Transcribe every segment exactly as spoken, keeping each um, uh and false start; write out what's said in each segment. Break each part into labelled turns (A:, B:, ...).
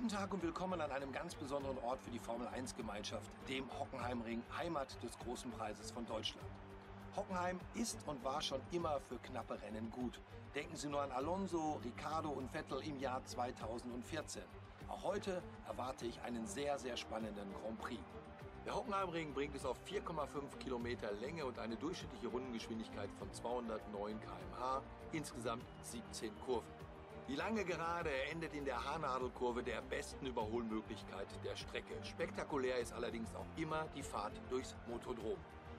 A: Guten Tag und willkommen an einem ganz besonderen Ort für die Formel eins Gemeinschaft, dem Hockenheimring, Heimat des großen Preises von Deutschland. Hockenheim ist und war schon immer für knappe Rennen gut. Denken Sie nur an Alonso, Ricciardo und Vettel im Jahr zweitausendvierzehn. Auch heute erwarte ich einen sehr, sehr spannenden Grand Prix. Der Hockenheimring bringt es auf vier Komma fünf Kilometer Länge und eine durchschnittliche Rundengeschwindigkeit von zweihundertneun Kilometer pro Stunde, insgesamt siebzehn Kurven. Die lange Gerade endet in der Haarnadelkurve, der besten Überholmöglichkeit der Strecke. Spektakulär ist allerdings auch immer die Fahrt durchs Motodrom.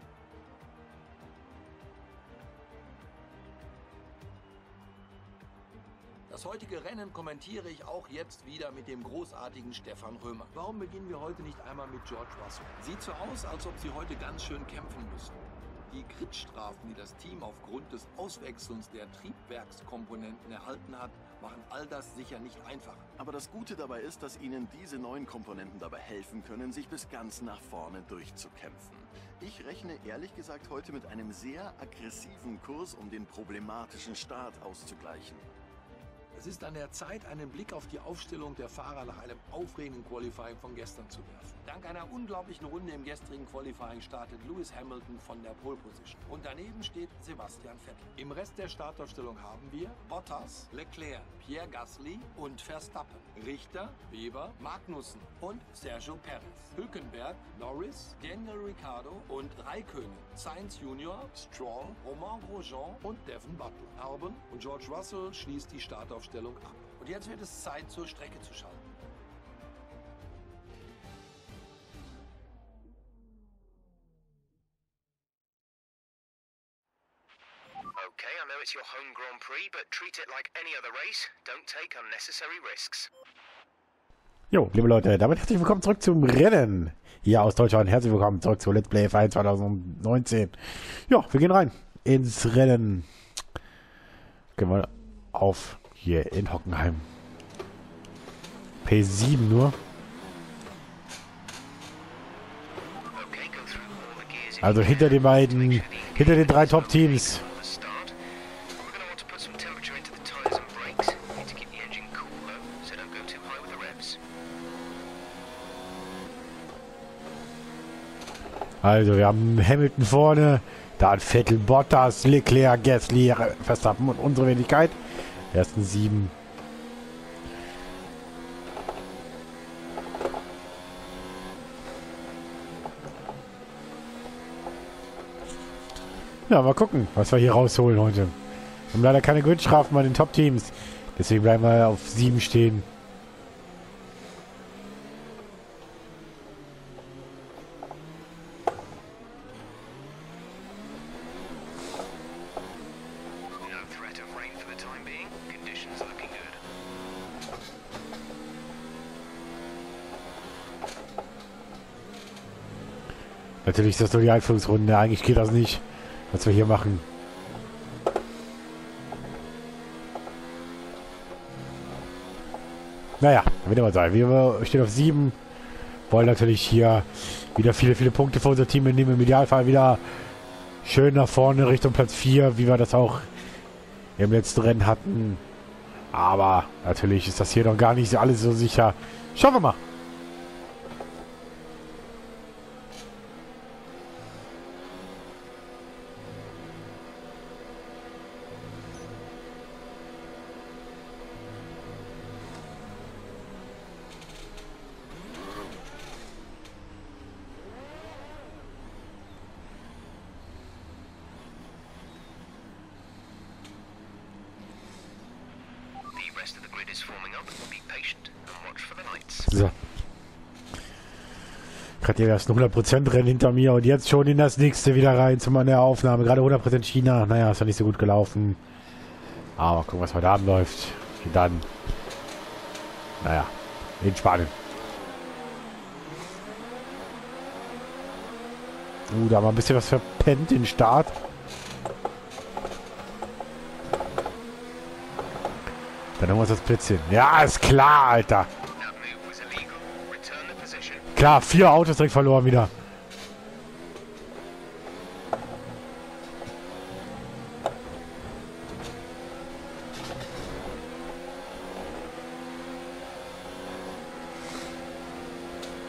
A: Das heutige Rennen kommentiere ich auch jetzt wieder mit dem großartigen Stefan Römer. Warum beginnen wir heute nicht einmal mit George Russell? Sieht so aus, als ob sie heute ganz schön kämpfen müssen. Die Gridstrafen, die das Team aufgrund des Auswechselns der Triebwerkskomponenten erhalten hat, machen all das sicher nicht einfacher.
B: Aber das Gute dabei ist, dass Ihnen diese neuen Komponenten dabei helfen können, sich bis ganz nach vorne durchzukämpfen. Ich rechne ehrlich gesagt heute mit einem sehr aggressiven Kurs, um den problematischen Start auszugleichen.
A: Es ist an der Zeit, einen Blick auf die Aufstellung der Fahrer nach einem aufregenden Qualifying von gestern zu werfen. Dank einer unglaublichen Runde im gestrigen Qualifying startet Lewis Hamilton von der Pole Position. Und daneben steht Sebastian Vettel. Im Rest der Startaufstellung haben wir Bottas, Leclerc, Pierre Gasly und Verstappen, Richter, Weber, Magnussen und Sergio Perez, Hülkenberg, Norris, Daniel Ricciardo und Raikkonen, Sainz Junior, Stroll, Romain Grosjean und Devon Butler. Albon und George Russell schließt die Startaufstellung ab. Und jetzt wird es Zeit, zur Strecke zu schalten.
C: Okay, I know it's your home Grand Prix, but treat it like any other race. Don't take unnecessary risks.
D: Jo, liebe Leute, damit herzlich willkommen zurück zum Rennen. Hier aus Deutschland, herzlich willkommen zurück zu Let's Play F eins zwanzig neunzehn. Ja, wir gehen rein ins Rennen. Gehen wir auf hier in Hockenheim. P sieben nur. Also hinter den beiden, hinter den drei Top-Teams. Also wir haben Hamilton vorne, dann Vettel, Bottas, Leclerc, Gasly, Verstappen und unsere Wenigkeit. Ersten sieben. Ja, mal gucken, was wir hier rausholen heute. Wir haben leider keine Gridstrafen bei den Top-Teams. Deswegen bleiben wir auf sieben stehen. Natürlich ist das nur die Einführungsrunde. Eigentlich geht das nicht, was wir hier machen. Naja, wird immer sein. Wir stehen auf sieben. Wollen natürlich hier wieder viele, viele Punkte für unser Team nehmen. Im Idealfall wieder schön nach vorne Richtung Platz vier, wie wir das auch im letzten Rennen hatten. Aber natürlich ist das hier noch gar nicht alles so sicher. Schauen wir mal. So. Gerade hier das hundert Prozent Rennen hinter mir und jetzt schon in das nächste wieder rein zu meiner Aufnahme. Gerade hundert Prozent China. Naja, ist ja nicht so gut gelaufen. Aber gucken, was heute Abend läuft. Und dann, naja, in Spanien. Uh, da haben wir ein bisschen was verpennt, den Start. Dann haben wir uns das Plätzchen. Ja, ist klar, Alter. Klar, vier Autos direkt verloren wieder.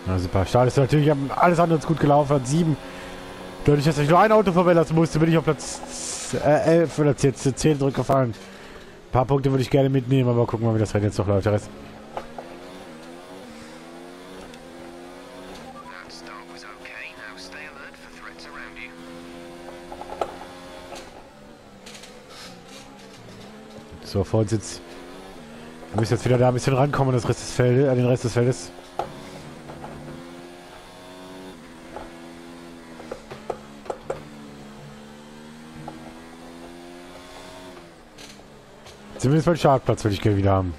D: Na super. Start ist natürlich alles andere ist gut gelaufen. Hat sieben. Dadurch, dass ich nur ein Auto verwenden musste, bin ich auf Platz äh, elf oder jetzt zehn zurückgefallen. Ein paar Punkte würde ich gerne mitnehmen, aber gucken wir mal, wie das Rennen jetzt noch läuft. Der Rest. So, vor uns jetzt. Wir müssen jetzt wieder da ein bisschen rankommen an das Rest des Feldes, an den Rest des Feldes. Zumindest meinen Startplatz würde ich gerne wieder haben.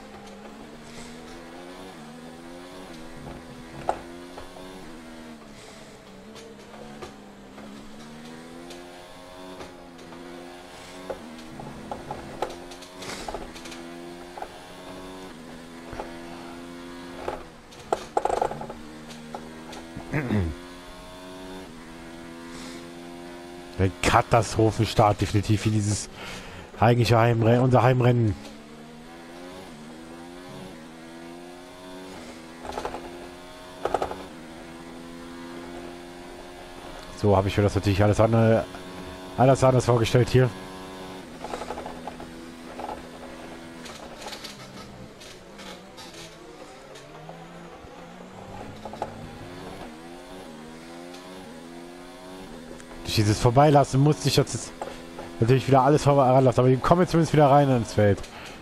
D: Ein Katastrophenstart definitiv für dieses eigentliche Heimrennen, unser Heimrennen. So habe ich mir das natürlich alles andere, alles anders vorgestellt hier. Durch dieses Vorbeilassen musste ich jetzt natürlich wieder alles vorbeilassen, aber die kommen jetzt zumindest wieder rein ins Feld.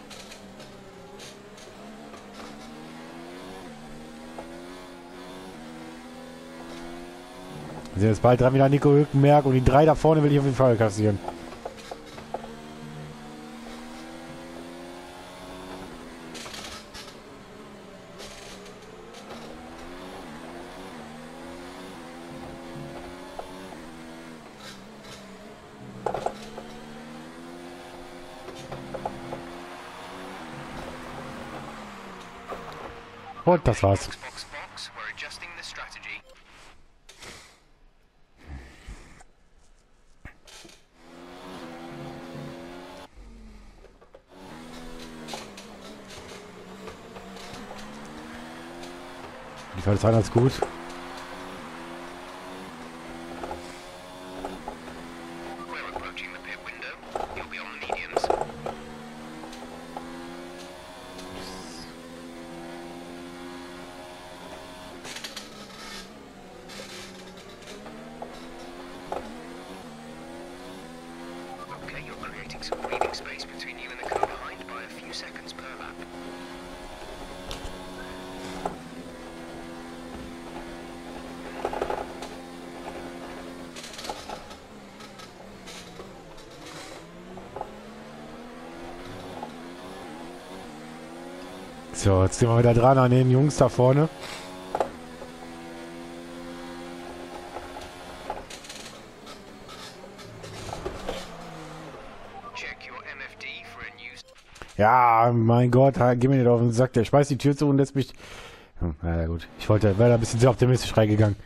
D: Wir sehen jetzt bald dran wieder Nico Hülkenberg und die drei da vorne will ich auf jeden Fall kassieren. Und das war's. Die Fall ist anders gut. So, jetzt sind wir wieder dran an den Jungs da vorne. Ja, mein Gott, geh mir nicht auf den Sack. Der schmeißt die Tür zu und lässt mich... Hm, na ja, gut. Ich wollte, wäre da ein bisschen sehr optimistisch reingegangen.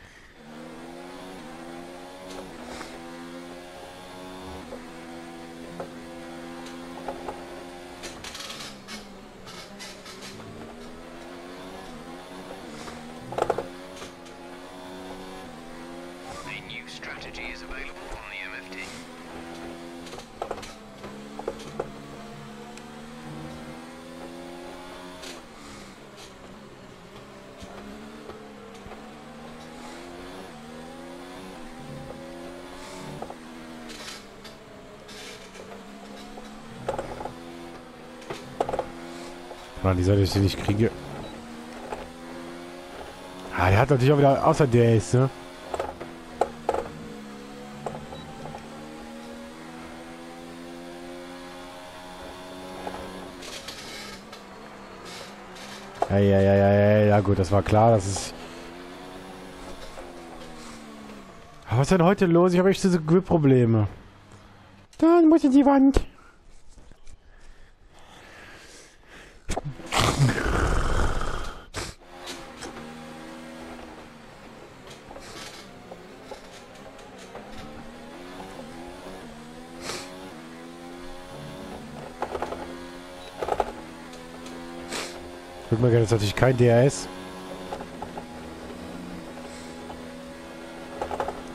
D: Die Seite, die ich kriege. Ah, der hat natürlich auch wieder außer der ist, ne? Ja, ja, ja, ja, ja, ja, gut, das war klar, das ist... Was ist denn heute los? Ich habe echt diese Grip-Probleme. Dann muss in die Wand. Guck mal, das ist natürlich kein D R S.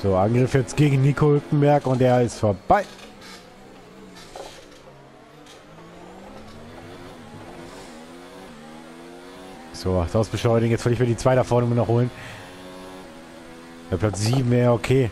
D: So, Angriff jetzt gegen Nico Hülkenberg und der ist vorbei. So, das beschleunigen. Jetzt will ich mir die zwei da vorne noch holen. Der Platz sieben wäre okay.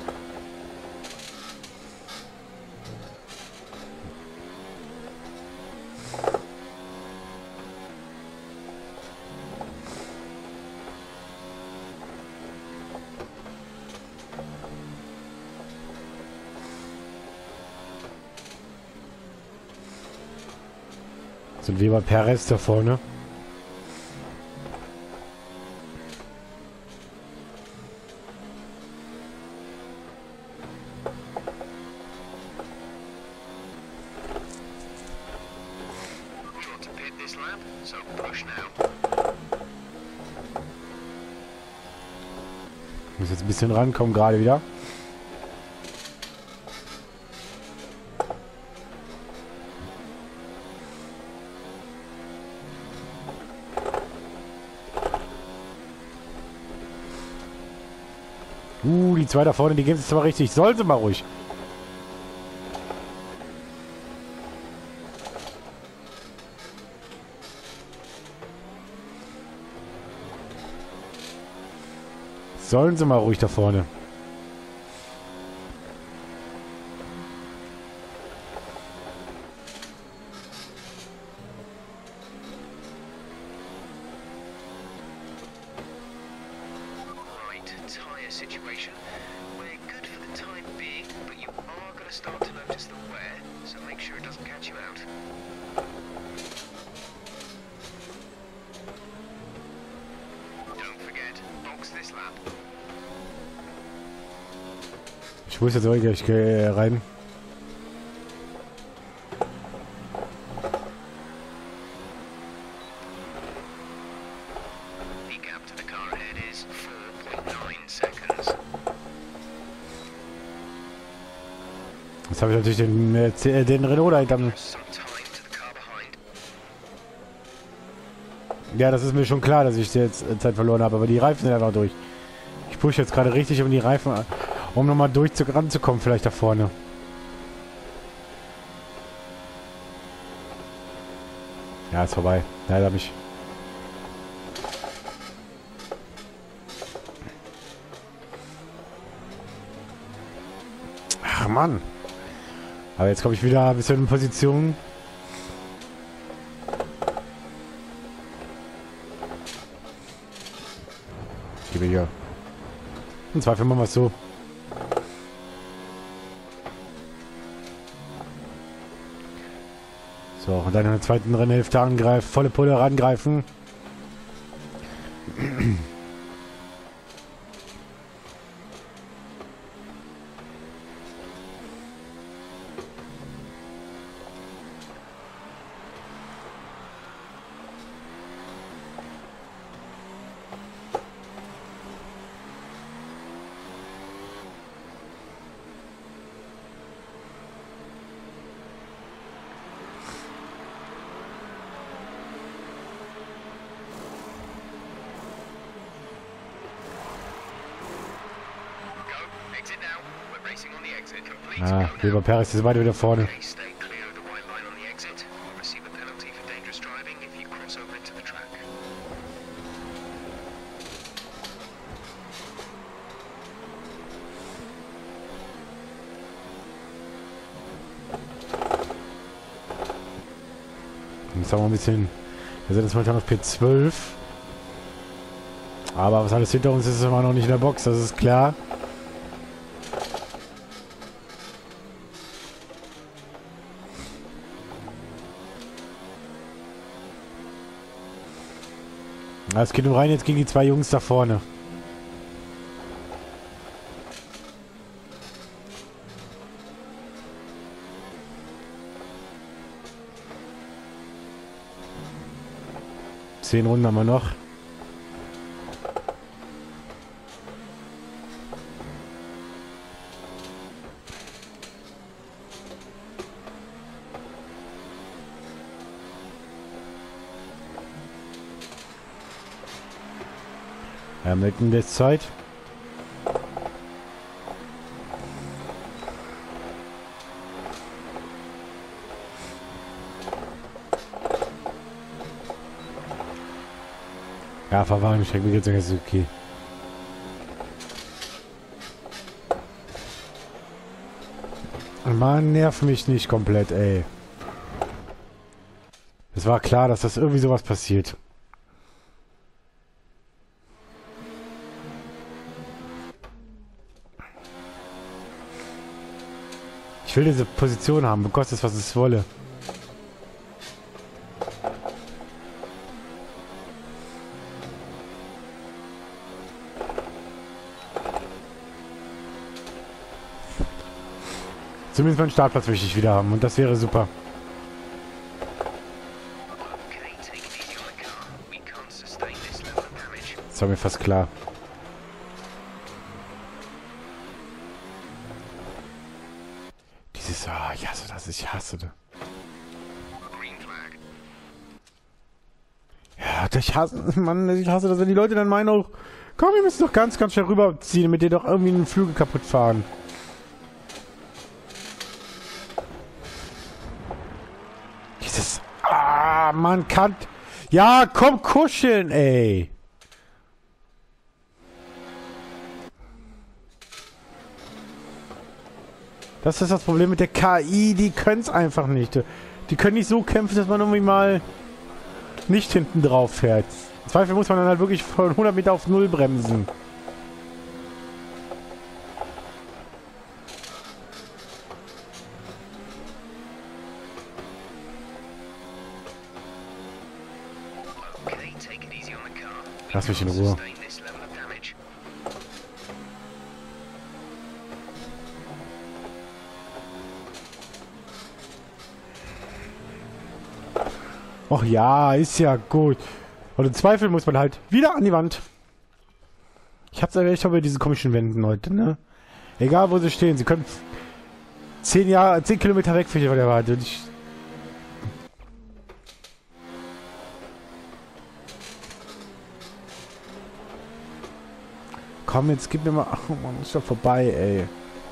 D: Sind wir bei Perez da vorne? Muss jetzt ein bisschen rankommen gerade wieder. Uh, die zwei da vorne, die geben es zwar richtig. Sollen sie mal ruhig. Sollen sie mal ruhig da vorne.
C: Situation. We're good for the time being, but you are going to start to notice the wear, so make sure it doesn't catch you out. Don't forget, box this lap.
D: Ich muss jetzt wirklich ich gehe rein. Jetzt habe ich natürlich den, äh, den Renault da hinterm. Ja, das ist mir schon klar, dass ich jetzt Zeit verloren habe, aber die Reifen sind einfach durch. Ich pushe jetzt gerade richtig um die Reifen, um nochmal durch zu, ranzukommen, vielleicht da vorne. Ja, ist vorbei. Leider mich. Ach Mann. Aber jetzt komme ich wieder ein bisschen in Position. Ich gebe hier. Im Zweifel machen wir es so. So, und dann in der zweiten Rennhälfte angreifen, volle Pulle rangreifen. Ah, Weber Perez ist weiter wieder vorne. Jetzt haben wir ein bisschen. Wir sind jetzt momentan auf P zwölf. Aber was alles hinter uns ist, ist immer noch nicht in der Box, das ist klar. Es geht nur rein jetzt gegen die zwei Jungs da vorne. Zehn Runden haben wir noch. Hamilton lässt Zeit. Ja, Verwahrung, Streckbegrenzung ist okay. Mann, nerv mich nicht komplett, ey. Es war klar, dass das irgendwie sowas passiert. Ich will diese Position haben, kostet es, was es wolle. Zumindest meinen Startplatz möchte ich wieder haben und das wäre super. Das war mir fast klar. Dieses, ah, ich hasse das, ich hasse das. Ja, ich hasse, Mann, ich hasse das, wenn die Leute dann meinen auch, komm, wir müssen doch ganz, ganz schnell rüberziehen, damit die doch irgendwie einen Flügel kaputt fahren. Dieses, ah, man kann, ja, komm, kuscheln, ey. Das ist das Problem mit der K I, die können es einfach nicht. Die können nicht so kämpfen, dass man irgendwie mal nicht hinten drauf fährt. Im Zweifel muss man dann halt wirklich von hundert Meter auf null bremsen. Lass mich in Ruhe. Och ja, ist ja gut. Und im Zweifel muss man halt wieder an die Wand. Ich hab's ja echt bei diesen komischen Wänden heute, ne? Egal wo sie stehen, sie können zehn Jahre, zehn Kilometer weg von der Wand. Und ich Komm, jetzt gib mir mal. Ach man, ist doch vorbei, ey.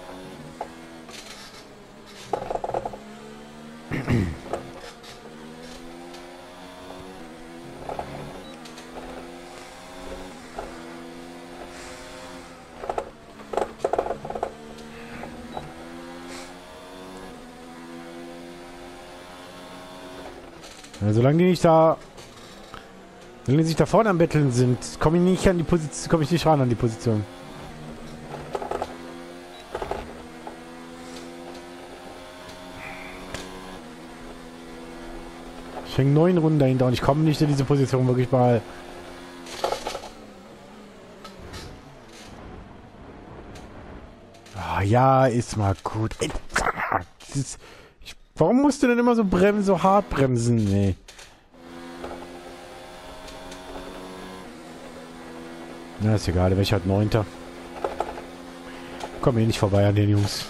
D: Ja, solange die nicht da, solange die sich da vorne am Betteln sind, komme ich nicht an die Position, komme ich nicht ran an die Position. Ich hänge neun Runden dahinter und ich komme nicht in diese Position wirklich mal. Ah, ja, ist mal gut. Ey, das, ich, warum musst du denn immer so bremsen, so hart bremsen? Nee. Na, ist egal, welcher hat neunter. Komm hier nicht vorbei an den Jungs.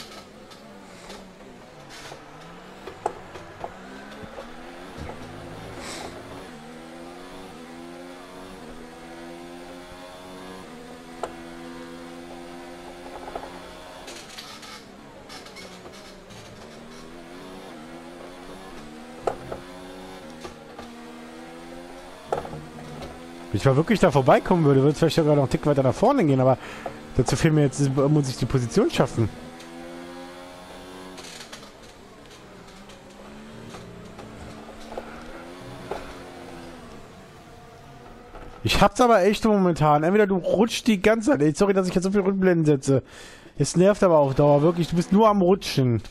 D: Wenn ich mal wirklich da vorbeikommen würde, würde es vielleicht sogar noch einen Tick weiter nach vorne gehen, aber dazu fehlt mir jetzt, muss ich die Position schaffen. Ich hab's aber echt momentan. Entweder du rutschst die ganze Zeit. Ey, sorry, dass ich jetzt so viel Rückblenden setze. Es nervt aber auf Dauer, wirklich. Du bist nur am Rutschen.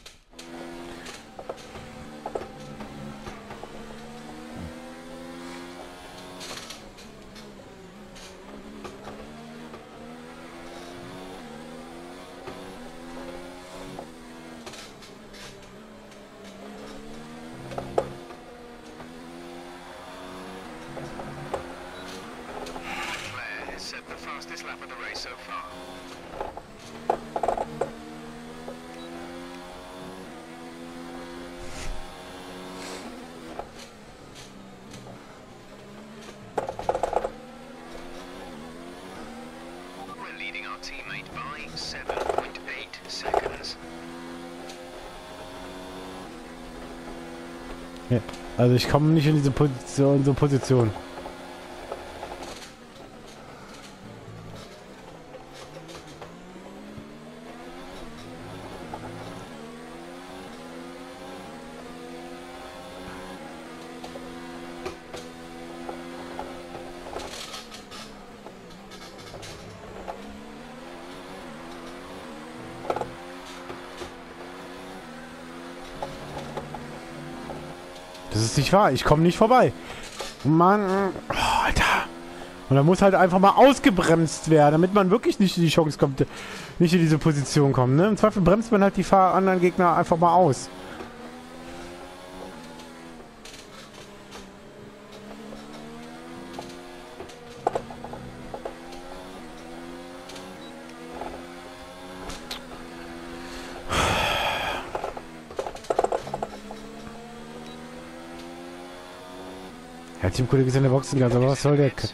D: Ja, also ich komme nicht in diese Position, so Position. ist nicht wahr. Ich komme nicht vorbei. Mann. Oh, Alter. Und da muss halt einfach mal ausgebremst werden, damit man wirklich nicht in die Chance kommt, nicht in diese Position kommt. Ne? Im Zweifel bremst man halt die Fahr anderen Gegner einfach mal aus. Ja, Teamkollege ist in der Boxengasse, aber was soll der... K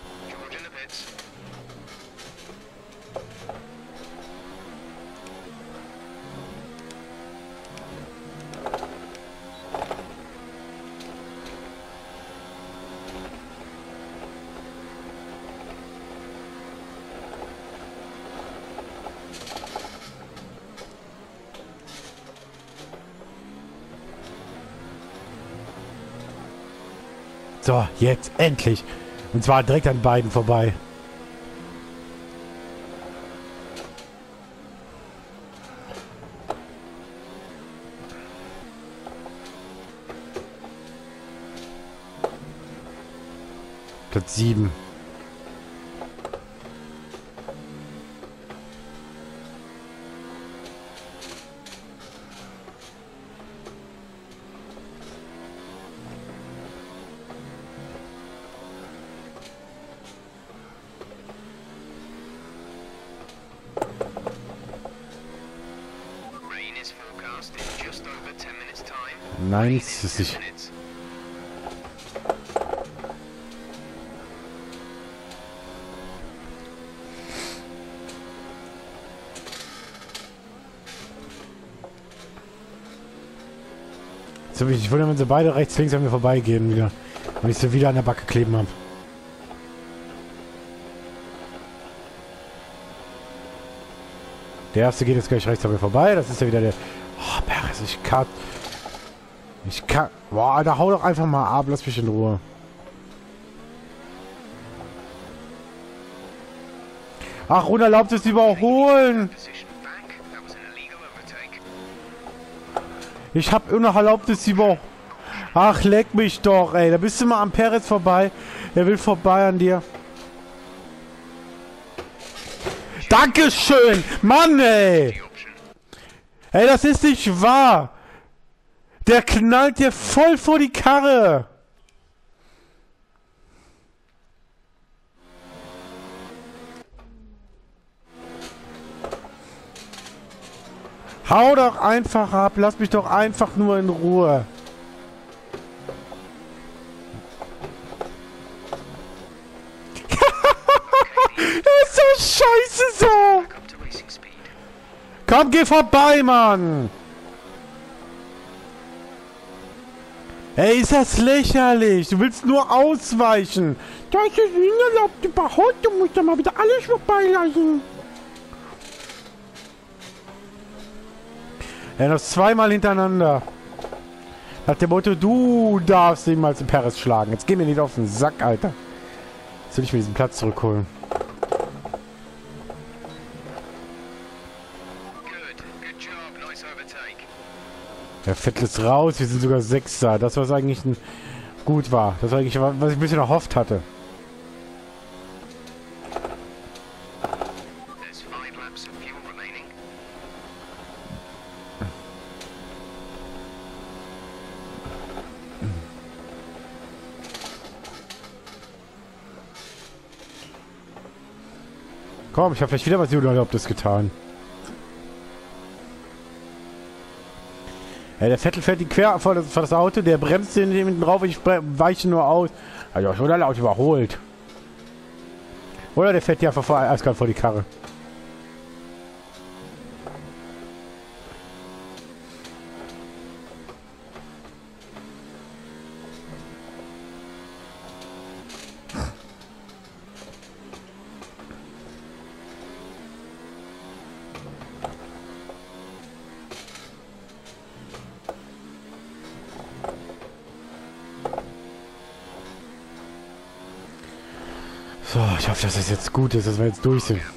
D: So, jetzt, endlich. Und zwar direkt an beiden vorbei. Platz sieben. Nein, es ist nicht. So, ich wundere, wenn sie beide rechts, links an mir vorbeigehen wieder. Und ich sie wieder an der Backe kleben habe. Der erste geht jetzt gleich rechts an mir vorbei. Das ist ja wieder der... Oh, Perez, ich kann... Ich kann... Boah, Alter, hau doch einfach mal ab. Lass mich in Ruhe. Ach, unerlaubt es überholen. Ich hab unerlaubt es überholen. Ach, leck mich doch, ey. Da bist du mal am Perez vorbei. Er will vorbei an dir. Dankeschön! Mann, ey! Ey, das ist nicht wahr! Der knallt dir voll vor die Karre! Hau doch einfach ab! Lass mich doch einfach nur in Ruhe! Das ist so scheiße so! Komm, geh vorbei, Mann! Ey, ist das lächerlich! Du willst nur ausweichen! Das ist unerlaubt überhaupt! Du musst doch mal wieder alles vorbeilassen! Ja, noch zweimal hintereinander. Nach dem Motto, du darfst niemals den Perez schlagen. Jetzt geh mir nicht auf den Sack, Alter. Jetzt will ich mir diesen Platz zurückholen. Der Vettel ist raus, wir sind sogar Sechster. Das, was eigentlich ein gut war. Das war eigentlich, was ich ein bisschen erhofft hatte. Komm, ich habe vielleicht wieder was Unerlaubtes getan. Ja, der Vettel fährt die quer vor das, vor das Auto, der bremst den hinten drauf, ich weiche nur aus. Also schon laut überholt. Oder der fährt ja einfach vor, eiskalt vor die Karre. So, ich hoffe, dass das jetzt gut ist, dass wir jetzt durch sind.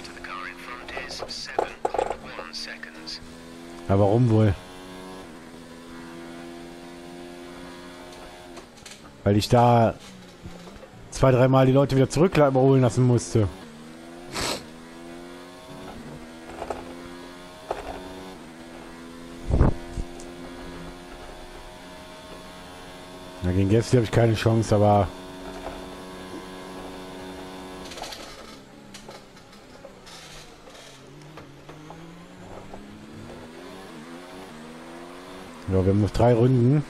D: Aber warum wohl? Weil ich da zwei, dreimal die Leute wieder zurück überholen lassen musste. Na, gegen Gasly habe ich keine Chance, aber... Ja, wir haben noch drei Runden.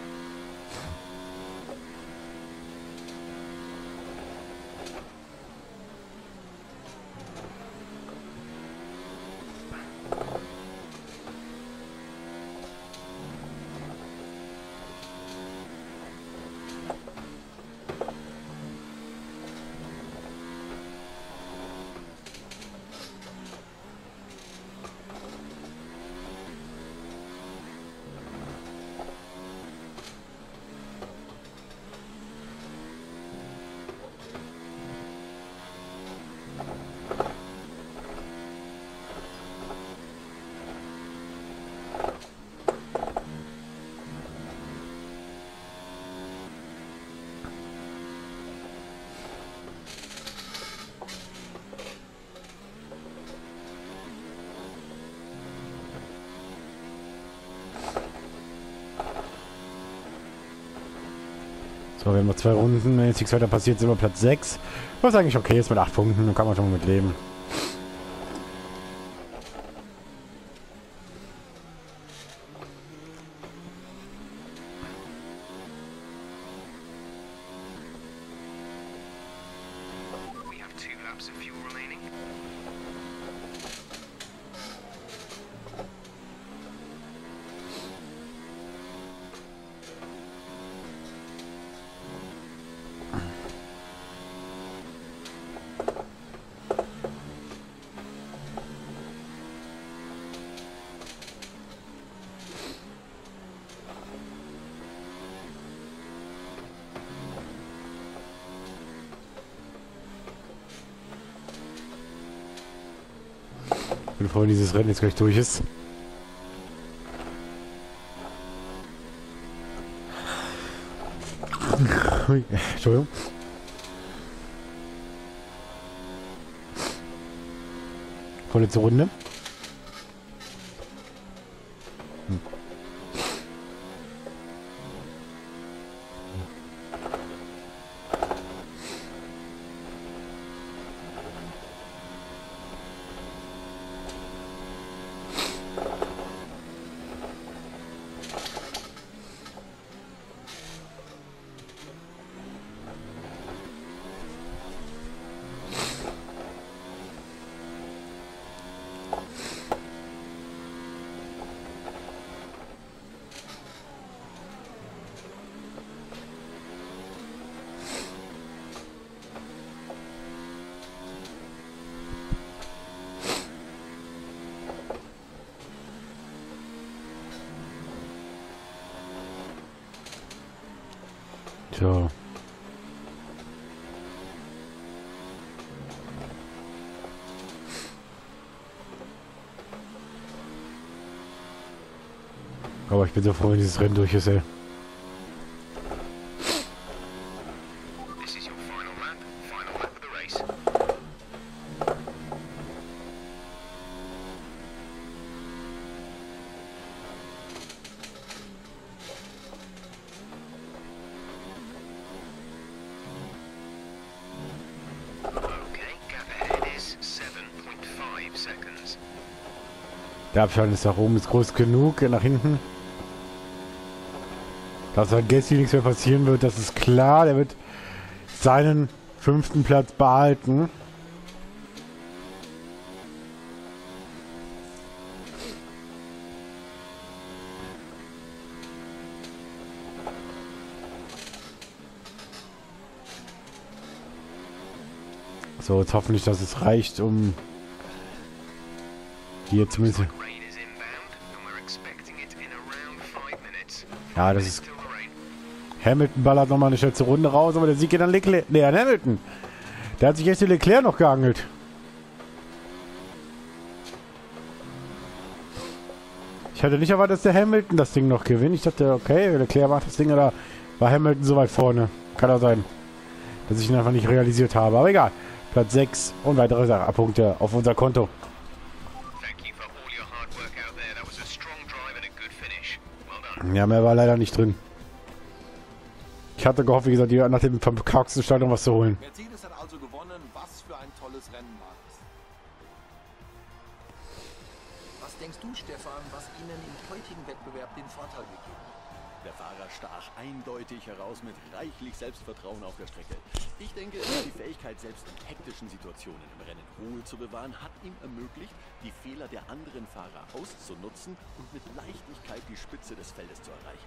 D: So, wir haben noch zwei Runden. Wenn jetzt nichts weiter passiert, sind wir Platz sechs. Was eigentlich okay ist mit acht Punkten. Da kann man schon mal mit leben.
C: We have two laps of fuel remaining.
D: Bevor dieses Rennen jetzt gleich durch ist. Ui, Entschuldigung. Vorletzte Runde. Hm. So. Aber ich bin so froh, wenn dieses Rennen durch ist, ey.
C: This is your final lap. Final lap of the race. Okay, gap ahead is seven point five seconds.
D: Der Abstand ist nach oben, ist groß genug, nach hinten. Dass an Gasly nichts mehr passieren wird, das ist klar. Der wird seinen fünften Platz behalten. So, jetzt hoffentlich, dass es reicht, um hier zumindest...
C: Rain is inbound, and we're expecting it in around five minutes.
D: Ja, das ist...
C: Till the rain.
D: Hamilton ballert nochmal eine schnellste Runde raus, aber der Sieg geht an Leclerc. Nee, an Hamilton. Der hat sich echt den Leclerc noch geangelt. Ich hatte nicht erwartet, dass der Hamilton das Ding noch gewinnt. Ich dachte, okay, Leclerc macht das Ding oder war Hamilton so weit vorne. Kann auch sein, dass ich ihn einfach nicht realisiert habe. Aber egal. Platz sechs und weitere Punkte auf unser Konto. Ja, mehr war leider nicht drin. Ich hatte gehofft, wie gesagt, die nach dem verkacksten Start noch was zu holen.
A: Mercedes hat also gewonnen. Was für ein tolles Rennen war es. Was denkst du, Stefan, was Ihnen im heutigen Wettbewerb den Vorteil gegeben hat?
B: Der Fahrer stach eindeutig heraus mit reichlich Selbstvertrauen auf der Strecke. Ich denke, die Fähigkeit, selbst in hektischen Situationen im Rennen Ruhe zu bewahren, hat ihm ermöglicht, die Fehler der anderen Fahrer auszunutzen und mit Leichtigkeit die Spitze des Feldes zu erreichen.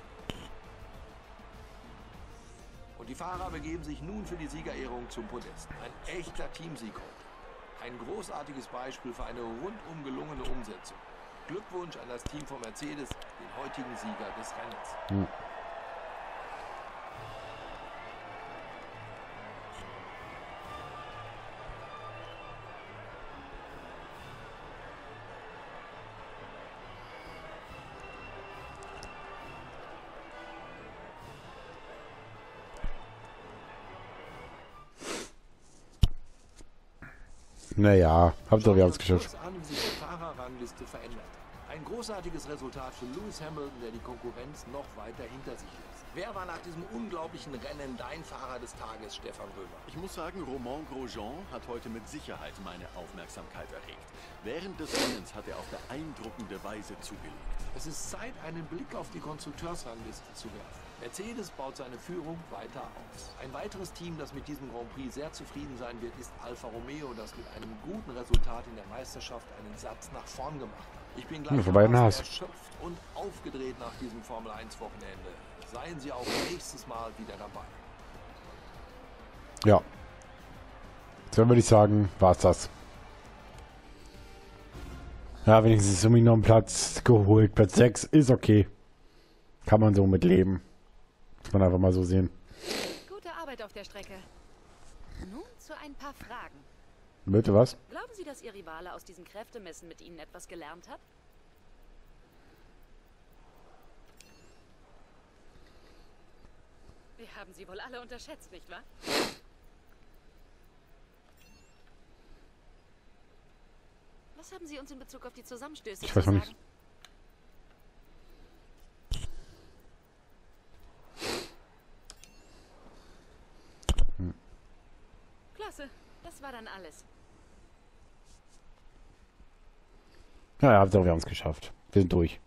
A: Und die Fahrer begeben sich nun für die Siegerehrung zum Podest. Ein echter Teamsieg heute. Ein großartiges Beispiel für eine rundum gelungene Umsetzung. Glückwunsch an das Team von Mercedes, den heutigen Sieger des Rennens.
D: Hm. Naja, habt ihr, wir haben es geschafft.
A: An, wie sich die Fahrerrangliste verändert. Ein großartiges Resultat für Lewis Hamilton, der die Konkurrenz noch weiter hinter sich lässt. Wer war nach diesem unglaublichen Rennen dein Fahrer des Tages, Stefan Römer?
B: Ich muss sagen, Romain Grosjean hat heute mit Sicherheit meine Aufmerksamkeit erregt. Während des Rennens hat er auf beeindruckende Weise zugelegt.
A: Es ist Zeit, einen Blick auf die Konstrukteursrangliste zu werfen. Mercedes baut seine Führung weiter aus. Ein weiteres Team, das mit diesem Grand Prix sehr zufrieden sein wird, ist Alfa Romeo, das mit einem guten Resultat in der Meisterschaft einen Satz nach vorn gemacht hat. Ich bin gleich erschöpft und aufgedreht nach diesem Formel eins Wochenende. Seien Sie auch nächstes Mal wieder dabei.
D: Ja. Dann würde ich sagen, war's das. Ja, wenigstens ist um ihn noch einen Platz geholt. Platz sechs ist okay. Kann man so mit leben. Muss man einfach mal so sehen.
E: Gute Arbeit auf der Strecke. Nun zu ein paar Fragen.
D: Bitte was?
E: Glauben Sie, dass Ihr Rivale aus diesem Kräftemessen mit Ihnen etwas gelernt hat? Wir haben Sie wohl alle unterschätzt, nicht wahr? Was haben Sie uns in Bezug auf die Zusammenstöße
D: Ich
E: zu
D: weiß noch
E: sagen?
D: nicht. Hm.
E: Klasse, das war dann alles.
D: Ja, ja, wir haben es geschafft. Wir sind durch.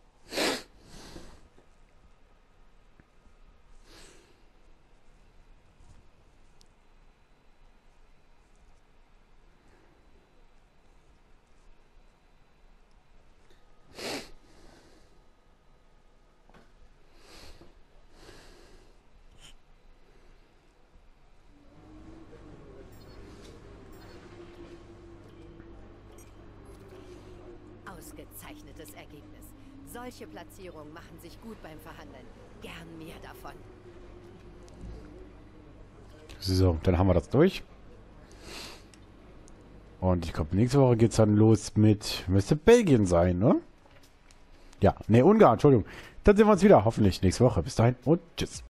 F: Ausgezeichnetes Ergebnis. Solche Platzierungen machen sich gut beim Verhandeln. Gern mehr davon.
D: So, dann haben wir das durch. Und ich glaube, nächste Woche geht es dann los mit... Müsste Belgien sein, ne? Ja, ne, Ungarn, Entschuldigung. Dann sehen wir uns wieder, hoffentlich nächste Woche. Bis dahin und tschüss.